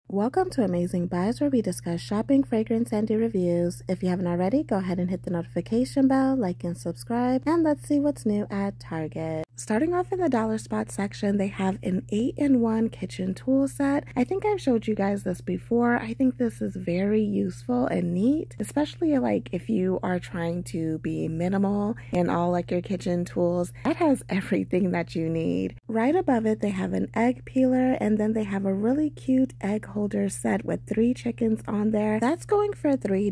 Welcome to Amazing Buys, where we discuss shopping, fragrance, and do reviews. If you haven't already, go ahead and hit the notification bell, like and subscribe, and let's see what's new at Target. Starting off in the dollar spot section, they have an 8-in-1 kitchen tool set. I think I've showed you guys this before. I think this is very useful and neat, especially like if you are trying to be minimal in all like your kitchen tools. That has everything that you need. Right above it, they have an egg peeler, and then they have a really cute egg holder set with 3 chickens on there. That's going for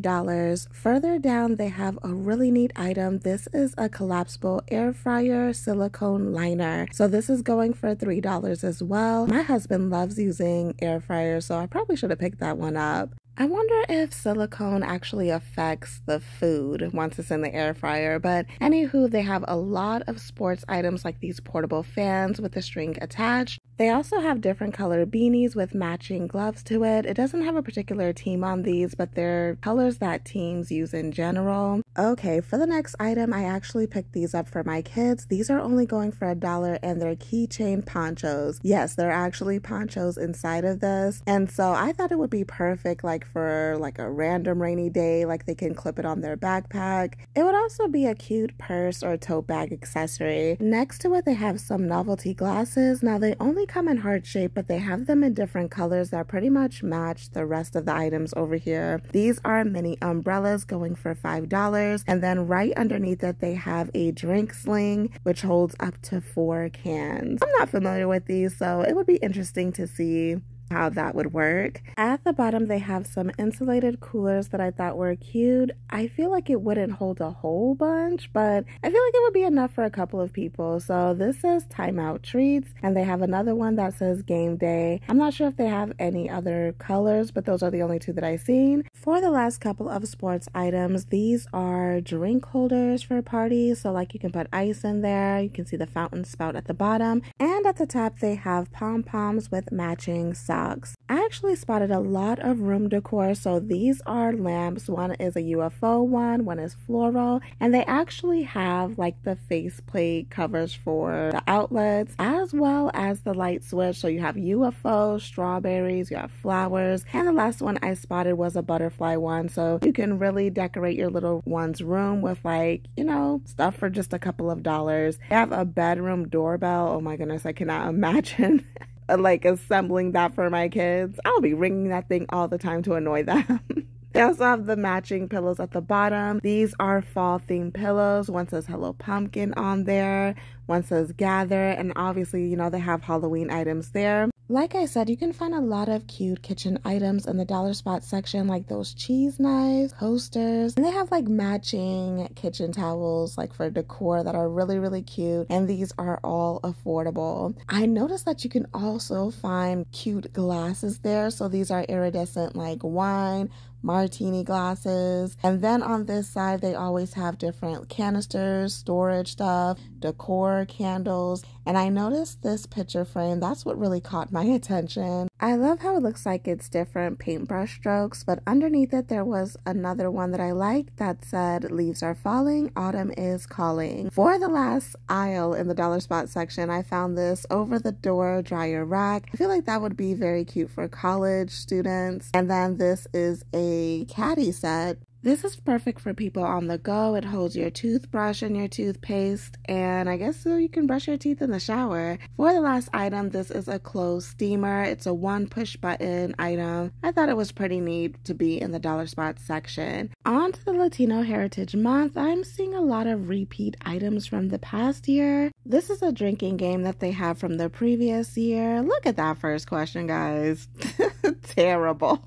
$3. Further down, they have a really neat item. This is a collapsible air fryer silicone liner. So this is going for $3 as well. My husband loves using air fryers, so I probably should have picked that one up. I wonder if silicone actually affects the food once it's in the air fryer, but anywho, they have a lot of sports items like these portable fans with the string attached. They also have different color beanies with matching gloves to it. It doesn't have a particular team on these, but they're colors that teams use in general. Okay, for the next item, I actually picked these up for my kids. These are only going for $1, and they're keychain ponchos. Yes, they're actually ponchos inside of this, and so I thought it would be perfect like for like a random rainy day, like they can clip it on their backpack. It would also be a cute purse or tote bag accessory. Next to it, they have some novelty glasses. Now they only come in heart shape, but they have them in different colors that pretty much match the rest of the items over here. These are mini umbrellas going for $5, and then right underneath it they have a drink sling which holds up to 4 cans. I'm not familiar with these, so it would be interesting to see how that would work. At the bottom, they have some insulated coolers that I thought were cute. I feel like it wouldn't hold a whole bunch, but I feel like it would be enough for a couple of people. So this says Timeout Treats, and they have another one that says Game Day. I'm not sure if they have any other colors, but those are the only 2 that I've seen. For the last couple of sports items, these are drink holders for parties. So like you can put ice in there. You can see the fountain spout at the bottom, and at the top they have pom-poms with matching socks. I actually spotted a lot of room decor. So these are lamps. One is a UFO one is floral, and they actually have like the faceplate covers for the outlets as well as the light switch. So you have UFO, strawberries, you have flowers, and the last one I spotted was a butterfly one. So you can really decorate your little one's room with like, you know, stuff for just a couple of dollars. They have a bedroom doorbell. Oh my goodness, I cannot imagine like assembling that for my kids. I'll be ringing that thing all the time to annoy them. They also have the matching pillows at the bottom. These are fall themed pillows. One says Hello Pumpkin on there. One says Gather. And obviously, you know, they have Halloween items there. Like I said, you can find a lot of cute kitchen items in the dollar spot section, like those cheese knives, coasters, and they have like matching kitchen towels like for decor that are really, really cute, and these are all affordable. I noticed that you can also find cute glasses there. So these are iridescent like wine, martini glasses, and then on this side they always have different canisters, storage stuff, decor, candles, and I noticed this picture frame. That's what really caught my attention. I love how it looks like it's different paintbrush strokes, but underneath it there was another one that I liked that said leaves are falling, autumn is calling. For the last aisle in the dollar spot section, I found this over the door dryer rack. I feel like that would be very cute for college students. And then this is a caddy set. This is perfect for people on the go. It holds your toothbrush and your toothpaste, and I guess so you can brush your teeth in the shower. For the last item, this is a clothes steamer. It's a 1 push button item. I thought it was pretty neat to be in the dollar spot section. On to the Latino Heritage Month, I'm seeing a lot of repeat items from the past year. This is a drinking game that they have from the previous year. Look at that first question, guys. Terrible.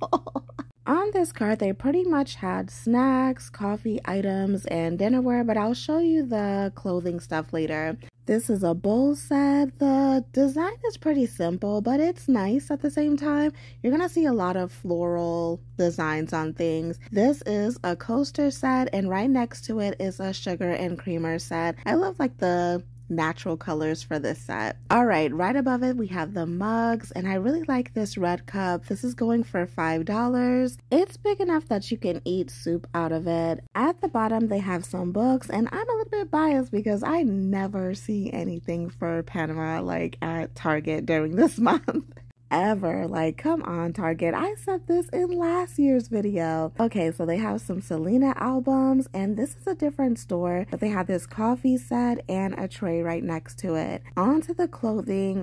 On this card, they pretty much had snacks, coffee items, and dinnerware, but I'll show you the clothing stuff later. This is a bowl set. The design is pretty simple, but it's nice at the same time. You're gonna see a lot of floral designs on things. This is a coaster set, and right next to it is a sugar and creamer set. I love like the natural colors for this set. All right, right above it we have the mugs, and I really like this red cup. This is going for $5. It's big enough that you can eat soup out of it. At the bottom they have some books, and I'm a little bit biased because I never see anything for Panama like at Target during this month. ever. Like, come on, Target. I said this in last year's video. Okay, so they have some Selena albums, and this is a different store, but they have this coffee set and a tray right next to it. Onto the clothing.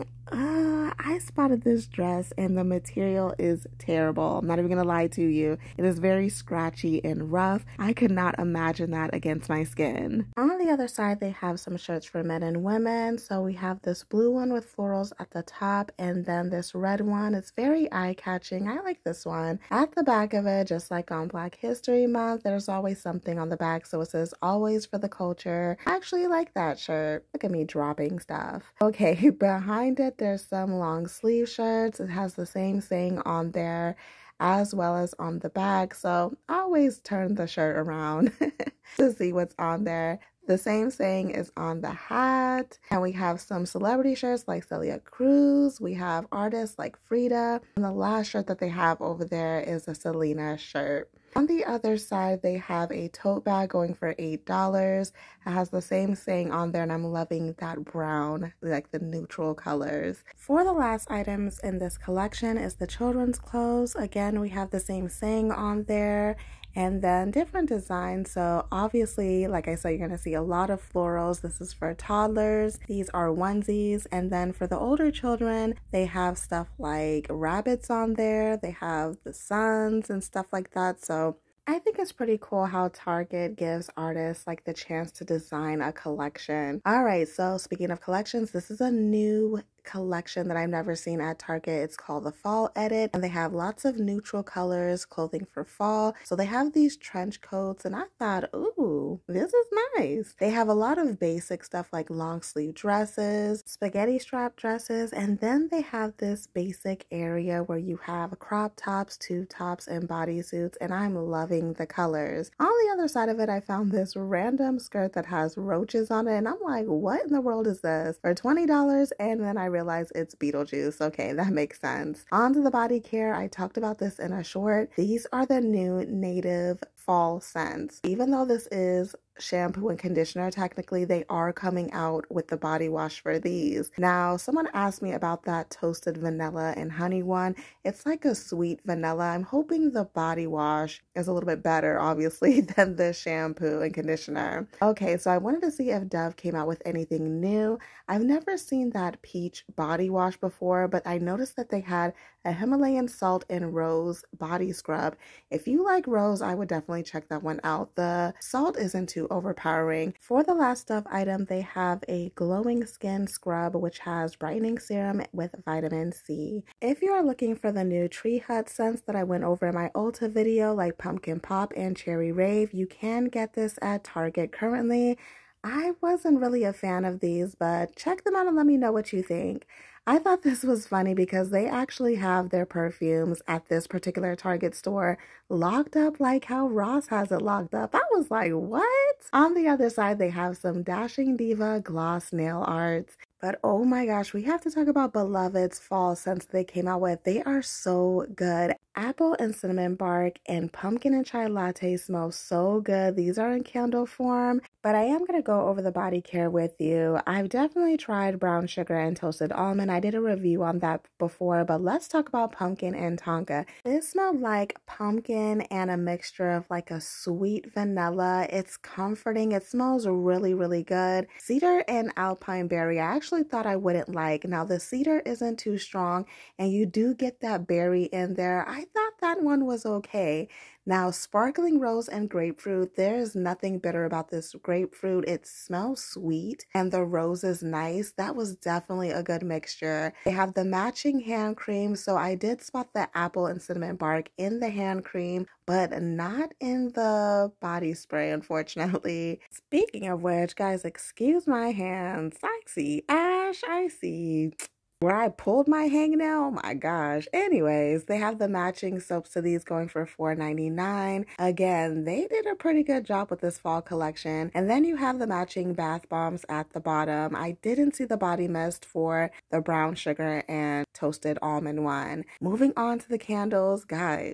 I spotted this dress and the material is terrible. I'm not even gonna lie to you. It is very scratchy and rough. I could not imagine that against my skin. On the other side, they have some shirts for men and women. So we have this blue one with florals at the top, and then this red one. It's very eye-catching. I like this one. At the back of it, just like on Black History Month, there's always something on the back. So it says always for the culture. I actually like that shirt. Look at me dropping stuff. Okay, behind it, there's some long sleeve shirts. It has the same thing on there as well as on the back. So I always turn the shirt around to see what's on there. The same thing is on the hat. And we have some celebrity shirts like Celia Cruz. We have artists like Frida. And the last shirt that they have over there is a Selena shirt. On the other side, they have a tote bag going for $8. It has the same thing on there, and I'm loving that brown, like the neutral colors. For the last items in this collection is the children's clothes. Again, we have the same thing on there, and then different designs. So obviously, like I said, you're gonna see a lot of florals. This is for toddlers. These are onesies. And then for the older children, they have stuff like rabbits on there. They have the suns and stuff like that. So I think it's pretty cool how Target gives artists like the chance to design a collection. All right, so speaking of collections, this is a new collection that I've never seen at Target. It's called the Fall Edit, and they have lots of neutral colors, clothing for fall. So they have these trench coats, and I thought, ooh, this is nice. They have a lot of basic stuff like long sleeve dresses, spaghetti strap dresses, and then they have this basic area where you have crop tops, tube tops, and bodysuits, and I'm loving the colors. On the other side of it, I found this random skirt that has roaches on it, and I'm like, what in the world is this? For $20, and then I realize it's Beetlejuice. Okay, that makes sense. On to the body care. I talked about this in a short. These are the new native fall scents. Even though this is shampoo and conditioner, technically they are coming out with the body wash for these. Now, someone asked me about that toasted vanilla and honey one. It's like a sweet vanilla. I'm hoping the body wash is a little bit better, obviously, than the shampoo and conditioner. Okay, so I wanted to see if Dove came out with anything new. I've never seen that peach body wash before, but I noticed that they had a Himalayan salt and rose body scrub. If you like rose, I would definitely check that one out. The salt isn't too overpowering. For the last Dove item, they have a glowing skin scrub which has brightening serum with vitamin C. If you are looking for the new Tree Hut scents that I went over in my Ulta video, like Pumpkin Pop and Cherry Rave, you can get this at Target currently. I wasn't really a fan of these, but check them out and let me know what you think. I thought this was funny because they actually have their perfumes at this particular Target store locked up like how Ross has it locked up. I was like, what? On the other side, they have some Dashing Diva gloss nail arts. But oh my gosh, we have to talk about Beloved's fall scents they came out with. They are so good. Apple and cinnamon bark and pumpkin and chai latte smell so good. These are in candle form, but I am going to go over the body care with you. I've definitely tried brown sugar and toasted almond. I did a review on that before, but let's talk about pumpkin and tonka. This smelled like pumpkin and a mixture of like a sweet vanilla. It's comforting. It smells really, really good. Cedar and alpine berry, I actually thought I wouldn't like. Now the cedar isn't too strong and you do get that berry in there. I thought that one was okay. Now, sparkling rose and grapefruit, there's nothing bitter about this grapefruit. It smells sweet and the rose is nice. That was definitely a good mixture. They have the matching hand cream. So I did spot the apple and cinnamon bark in the hand cream, but not in the body spray, unfortunately. Speaking of which, guys, excuse my hands. I see ash, I see where I pulled my hangnail. Oh my gosh. Anyways, they have the matching soaps to these going for $4.99. Again, they did a pretty good job with this fall collection. And then you have the matching bath bombs at the bottom. I didn't see the body mist for the brown sugar and toasted almond one. Moving on to the candles, guys.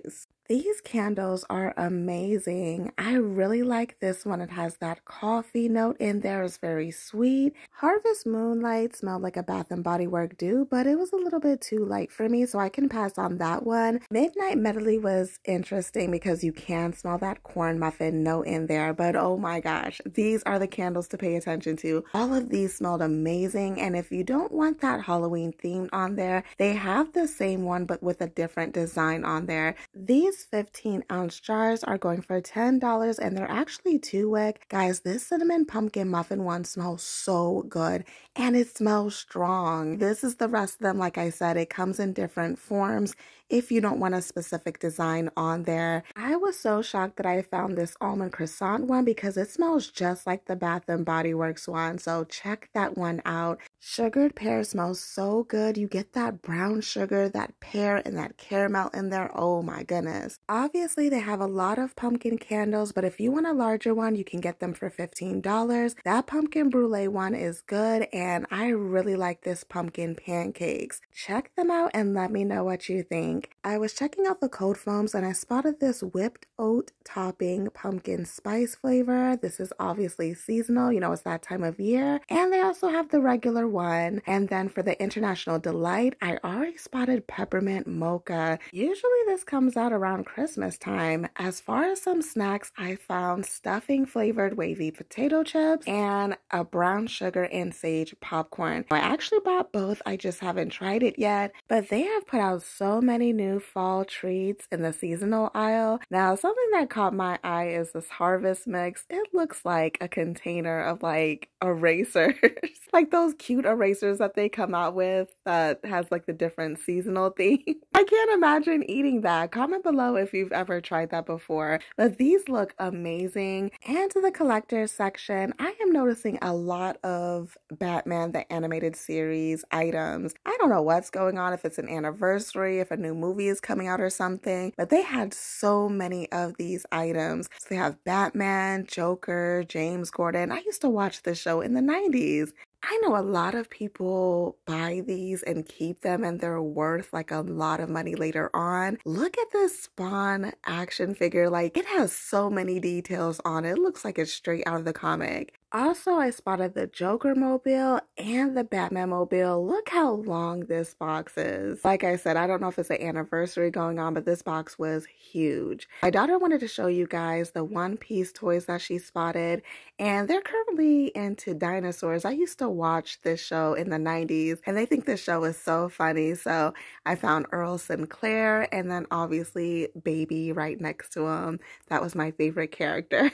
These candles are amazing. I really like this one. It has that coffee note in there. It's very sweet. Harvest Moonlight smelled like a Bath and Body Work dew, but it was a little bit too light for me, so I can pass on that one. Midnight Medley was interesting because you can smell that corn muffin note in there, but oh my gosh, these are the candles to pay attention to. All of these smelled amazing, and if you don't want that Halloween theme on there, they have the same one but with a different design on there. These 15-ounce jars are going for $10 and they're actually 2-wick. Guys, this cinnamon pumpkin muffin one smells so good and it smells strong. This is the rest of them. Like I said, it comes in different forms if you don't want a specific design on there. I was so shocked that I found this almond croissant one because it smells just like the Bath and Body Works one, so check that one out. Sugared pear smells so good. You get that brown sugar, that pear, and that caramel in there. Oh my goodness. Obviously, they have a lot of pumpkin candles, but if you want a larger one, you can get them for $15. That pumpkin brulee one is good, and I really like this pumpkin pancakes. Check them out and let me know what you think. I was checking out the cold foams and I spotted this whipped oat topping pumpkin spice flavor. This is obviously seasonal, you know, it's that time of year. And they also have the regular one. And then for the International Delight, I already spotted peppermint mocha. Usually this comes out around Christmas time. As far as some snacks, I found stuffing flavored wavy potato chips and a brown sugar and sage popcorn. I actually bought both. I just haven't tried it yet, but they have put out so many new fall treats in the seasonal aisle. Now, something that caught my eye is this harvest mix. It looks like a container of like erasers, like those cute erasers that they come out with that has like the different seasonal theme. I can't imagine eating that. Comment below if you've ever tried that before, but these look amazing. And to the collector's section, I am noticing a lot of Batman the Animated Series items. I don't know what's going on, if it's an anniversary, if a new movie is coming out or something, but they had so many of these items. So they have Batman, Joker, James Gordon. I used to watch this show in the 90s. I know a lot of people buy these and keep them and they're worth like a lot of money later on. Look at this Spawn action figure. Like, it has so many details on it. It looks like it's straight out of the comic. Also, I spotted the Joker mobile and the Batman mobile. Look how long this box is. Like I said, I don't know if it's an anniversary going on, but this box was huge. My daughter wanted to show you guys the One Piece toys that she spotted, and they're currently into dinosaurs. I used to watch this show in the 90s, and they think this show is so funny. So I found Earl Sinclair, and then obviously Baby right next to him. That was my favorite character.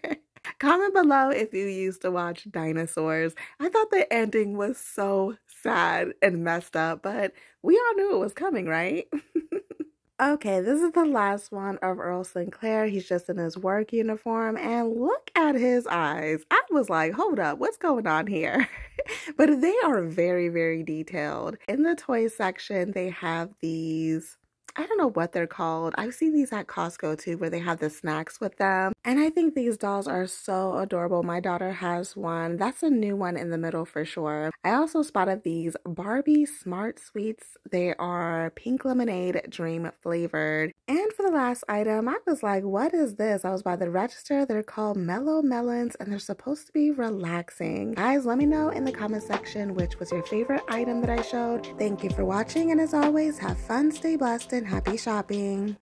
Comment below if you used to watch dinosaurs. I thought the ending was so sad and messed up, but we all knew it was coming, right? Okay, this is the last one of Earl Sinclair. He's just in his work uniform, and look at his eyes. I was like, hold up, what's going on here? But they are very, very detailed. In the toy section, they have these, I don't know what they're called. I've seen these at Costco too, where they have the snacks with them. And I think these dolls are so adorable. My daughter has one. That's a new one in the middle for sure. I also spotted these Barbie Smart Sweets. They are pink lemonade dream flavored. And for the last item, I was like, what is this? I was by the register. They're called Mellow Melons and they're supposed to be relaxing. Guys, let me know in the comment section which was your favorite item that I showed. Thank you for watching, and as always, have fun, stay blessed, and happy shopping.